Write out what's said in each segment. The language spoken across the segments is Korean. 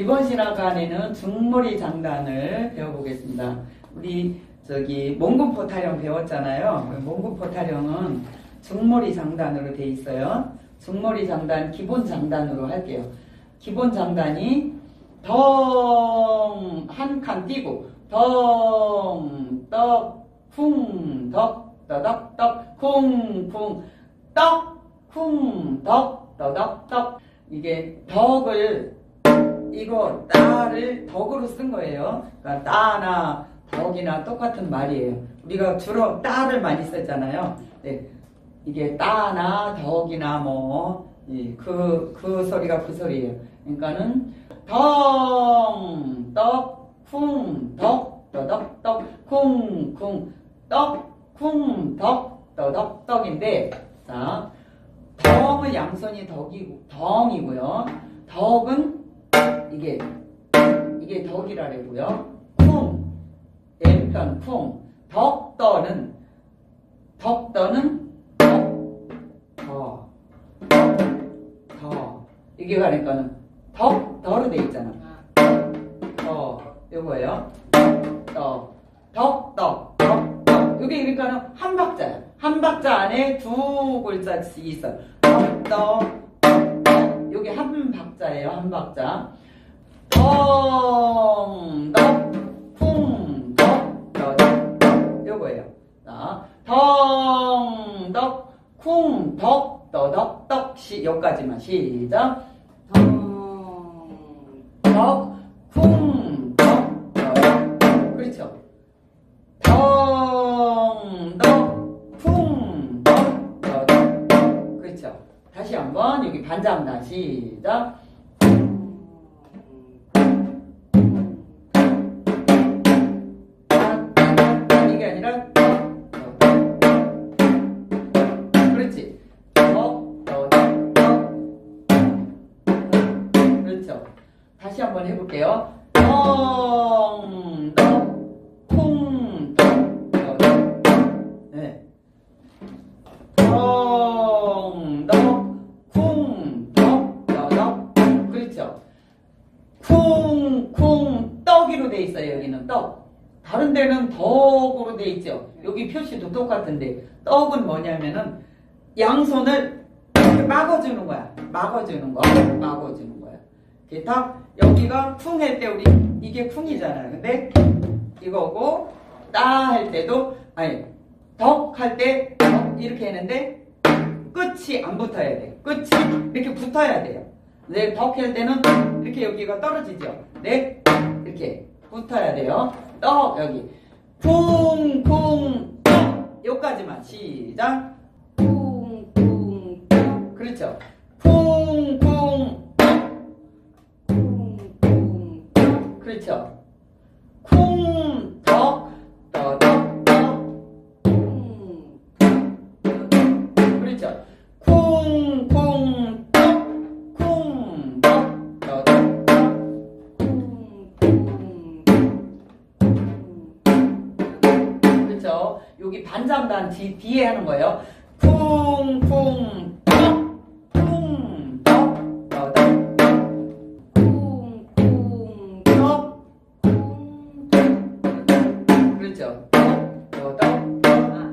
이번 시간에는 중머리 장단을 배워보겠습니다. 우리 몽군포 타령 배웠잖아요. 몽군포 타령은 중머리 장단으로 돼 있어요. 중머리 장단 기본 장단으로 할게요. 기본 장단이 덩 한 칸 띄고 덩 떡 쿵 덕 떠덕 떡 쿵 쿵 떡 쿵 덕 떠덕 떡. 이게 덕을 이거 따를 덕으로 쓴 거예요. 그러니까 따나 덕이나 똑같은 말이에요. 우리가 주로 따를 많이 썼잖아요. 네. 이게 따나 덕이나 그 소리가 그 소리예요. 그러니까는 덩, 떡, 쿵, 덕, 떠덕, 떡, 쿵, 쿵, 떡, 쿵, 덕, 떠덕, 떡인데, 자, 덩은 양손이 덩이고요. 덕은 이게 덕이라 그러고요. 쿵, 왼편 쿵, 덕떠는 더 이게 가니까는 더로 돼 있잖아. 요거예요. 덕. 이게 그러니까는 한 박자야. 한 박자 안에 두 글자씩 있어. 요게 한 박자예요. 한 박자. 덩, 덕, 쿵, 덕, 떠덕. 요거예요. 자, 덩, 덕, 쿵, 덕, 떠덕, 떡. 여기까지만. 시작. 덕, 쿵, 덕, 떠덕. 그렇죠. 덩, 덕, 쿵, 덕, 떠덕. 그렇죠. 다시 한번 여기 반장단. 시작. 이게 아니라 그렇지. 그렇죠. 다시 한번 해볼게요. 덩, 덕, 쿵, 덕, 떠덕. 네. 덩, 덕, 쿵, 덕, 떠덕. 그렇죠. 쿵, 쿵, 떡이로 돼 있어요. 여기는 떡. 다른 데는 덕으로 돼 있죠. 여기 표시도 똑같은데 떡은 뭐냐면은 양손을 이렇게 막아주는 거야. 막아주는 거야. 이렇게 딱 여기가 쿵 할 때 우리 이게 쿵이잖아요. 근데 이거고 따 할 때도 아니 덕 할 때 이렇게 했는데 끝이 안 붙어야 돼. 끝이 이렇게 붙어야 돼요. 네, 덕 할 때는 이렇게 여기가 떨어지죠. 네, 이렇게 붙어야 돼요. 떡 여기 쿵, 쿵, 떡. 여기까지만. 시작. 쿵, 쿵, 떡. 그렇죠. 쿵, 쿵, 떡. 그렇죠. 쿵, 덕, 떠덕, 떡. 그렇죠. 쿵, 쿵, 떡, 쿵, 덕, 떠덕, 그렇죠. 여기 반장단 뒤에 하는 거예요. 쿵, 쿵, 떡, 쿵, 덕, 떠덕, 쿵, 쿵, 떡, 그렇죠. 떠덕,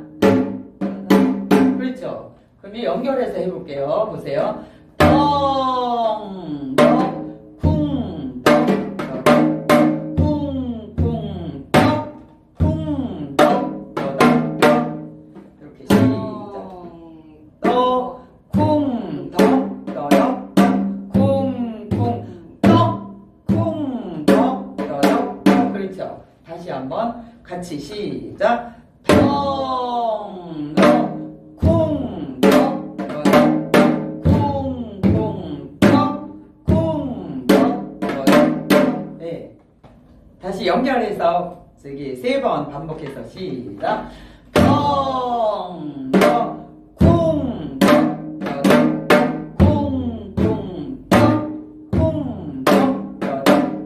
그렇죠. 그럼 연결해서 해볼게요. 보세요. 덩, 덕, 쿵, 덕, 떠덕, 쿵, 쿵, 떡, 쿵, 덕, 떠덕, 이렇게 시작. 떡, 쿵, 덕, 떠덕, 쿵, 쿵, 떡, 쿵, 덕, 떠덕. 그렇죠. 다시 한번 같이 시작. 덩, 덕, 쿵, 덕, 떠덕, 쿵, 쿵, 떡, 쿵, 덕, 떠덕. 네. 다시 연결해서 세 번 반복해서 시작. 덩, 덕, 쿵, 덕, 떠덕, 쿵, 쿵, 떡, 쿵, 덕, 떠덕.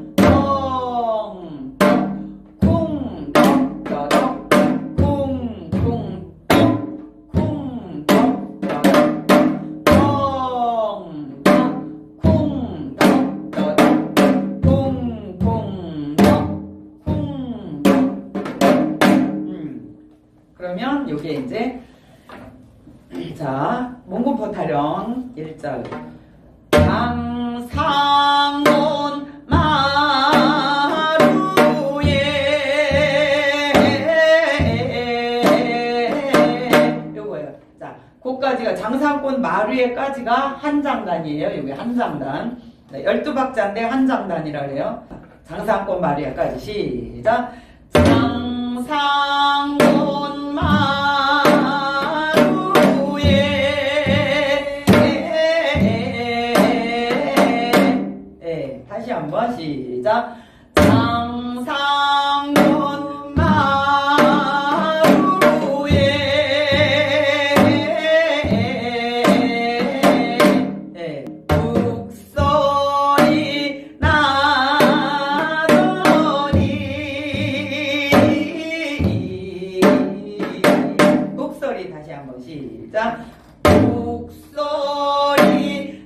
덩, 덕, 쿵, 덕, 떠덕, 쿵, 쿵, 떡, 쿵, 덕, 떠덕. 덩, 덕, 쿵, 덕, 떠덕, 그러면 요게 이제 자 몽골포 타령 1절 장상온 마루에 요거예요. 자 고까지가 장상권 마루에까지가 한 장단이에요. 요게 한 장단. 12박자인데 한 장단이라 그래요. 장상권 마루에까지 시작. 장상권 마루에 다시 한번 시작. 장상권 마루에 북소리 나더니 북소리 다시 한번 시작. 북소리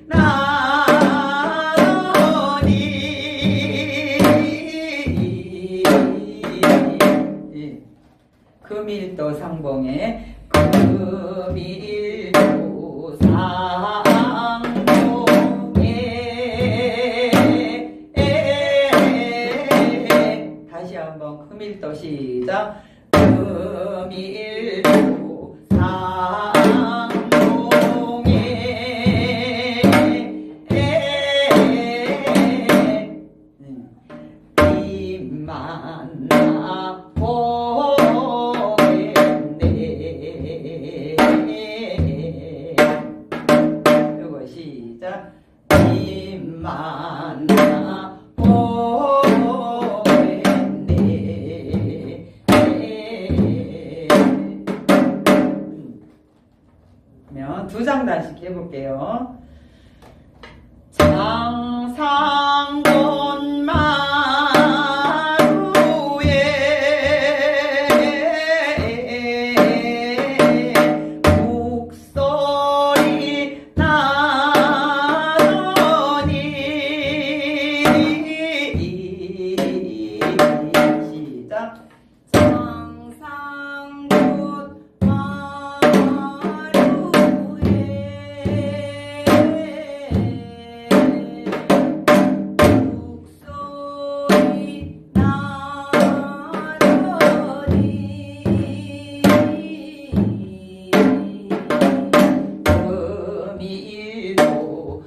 나더니 금일도 상봉에 금일도 상봉에 다시 한번 금일도 시작. 금일도 상봉에 입만나 보겠네. 요거 시작. 입만나 보겠네. 그러면 두 장단씩 해볼게요. 장상권 마루에 북소리 나더니 시작. 장상권 금일도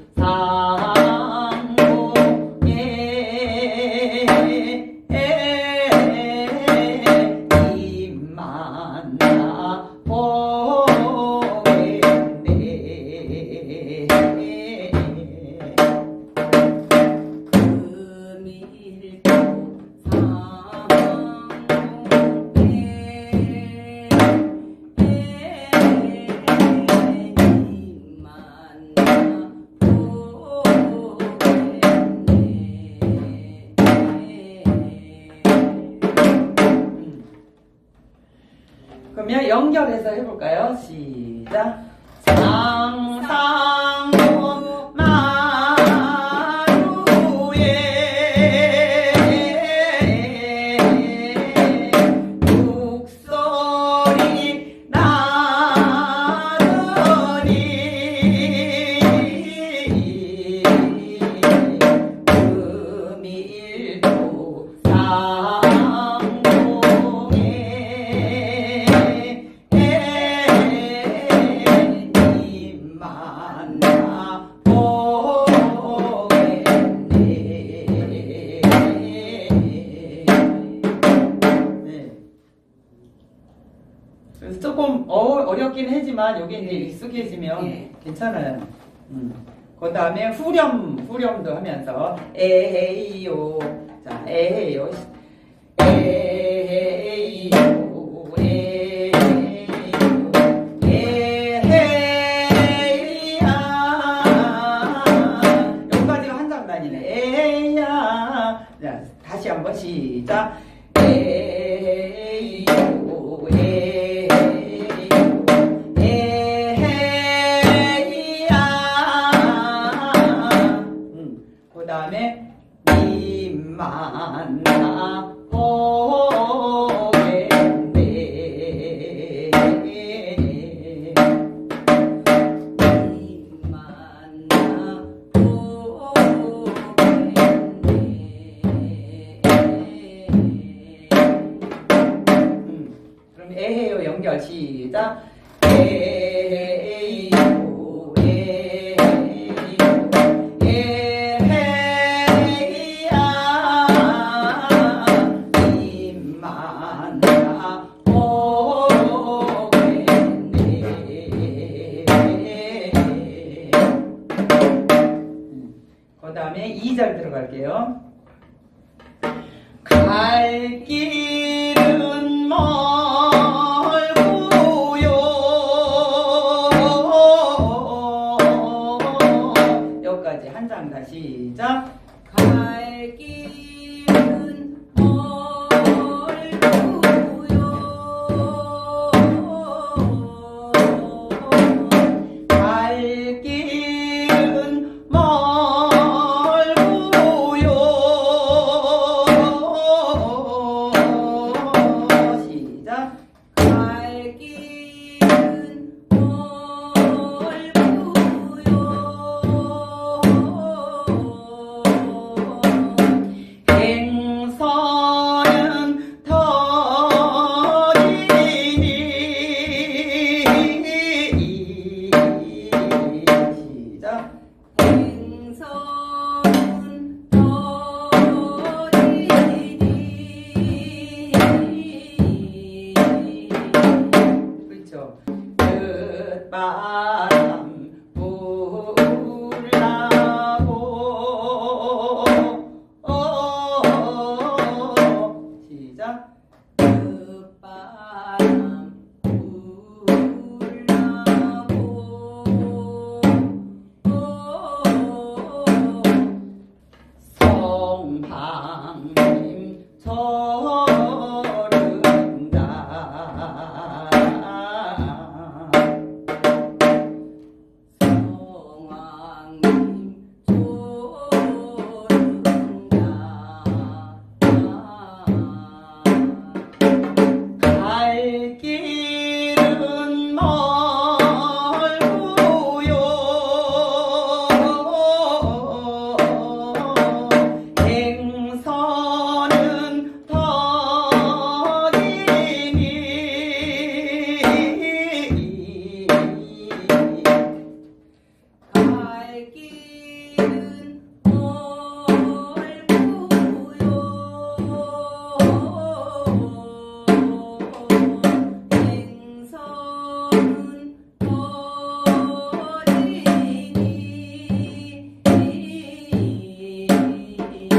상봉에 입만나 보겠네. 금일도 그러면 연결해서 해볼까요? 시작. 장상권 마루에 북소리 나더니 금일도 상봉에 입만나 보겠네. 그래서 조금 어렵긴 하지만 여기 이제 익숙해지면 괜찮아요. 그 다음에 후렴도 하면서 에헤이요. 자, 에헤이요. 에헤이요. 여기까지가 한 장단이네. 에야. 자, 다시 한번 시작. 에요, 에요, 에야. 그 다음에 입만나 연결 시작. 에이요 에이요 에헤이야 입만 오겠네. 그 다음에 2절 들어갈게요. 갈 길은 멀고요. 여기까지 한 장 다 시작. 갈 길은 멀고요. 갈 길은 멀고요. 시작. 갈 길은 멀고요. 행선은 터지니. 시작. 행선은 터지니. 그렇죠. 끝바람 불나고 시작. 끝바람 불나고 성방님 저른다. 성왕님 저른다. 갈 길은 멀고요. 행선은 터지니. 갈 길은 멀고요. 행선은 터지니.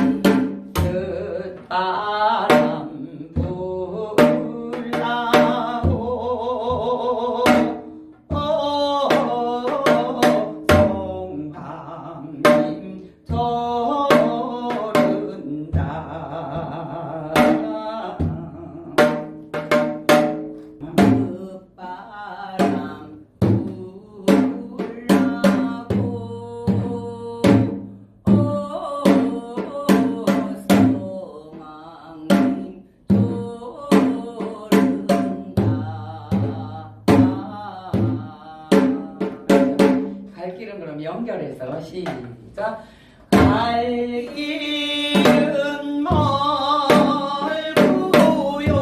끝바람 불나고 성황님 저른다. 끝바람 성황님 저른다. 갈 길은 그럼 연결해서 시작. 갈 길은 멀고요.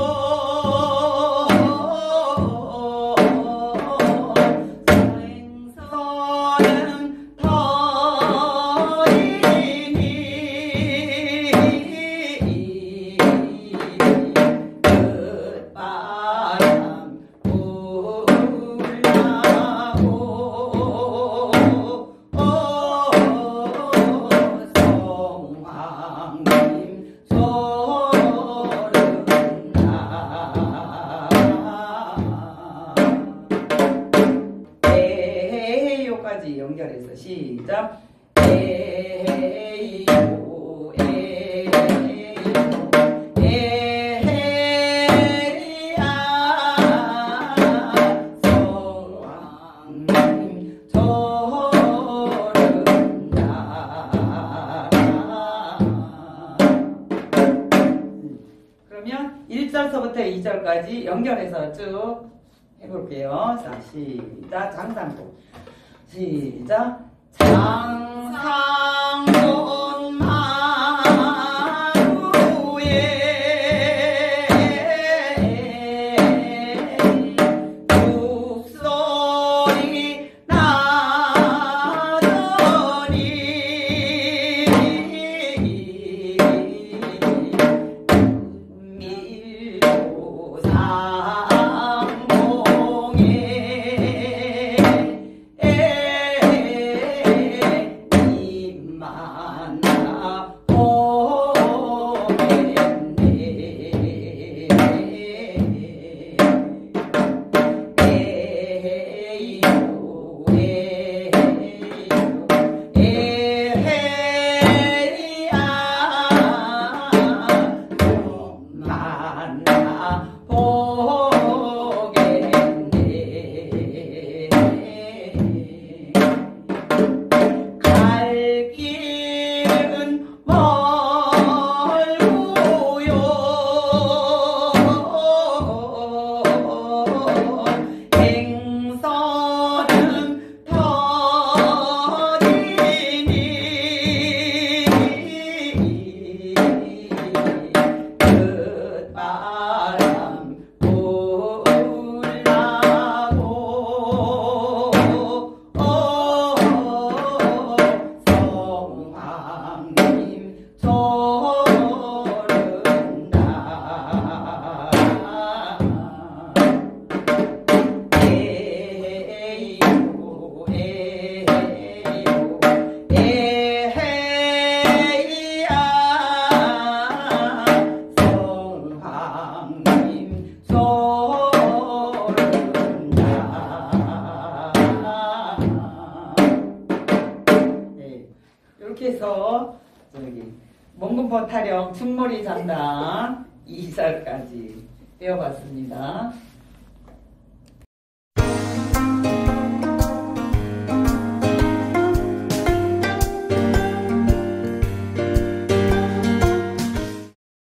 행선은 터지니. 끝바람 불나고 성황님 저른다. 에요까지 연결해서 시작. 에요 에요 에헤리야 성황님 저른다. 그러면 1절서부터 2절까지 연결해서 쭉 해볼게요. 자, 시작. 장상도. 시작. 장상돈 마루에 이렇게 해서 저기 몽금포 타령 중머리 장단 2절까지 배워봤습니다.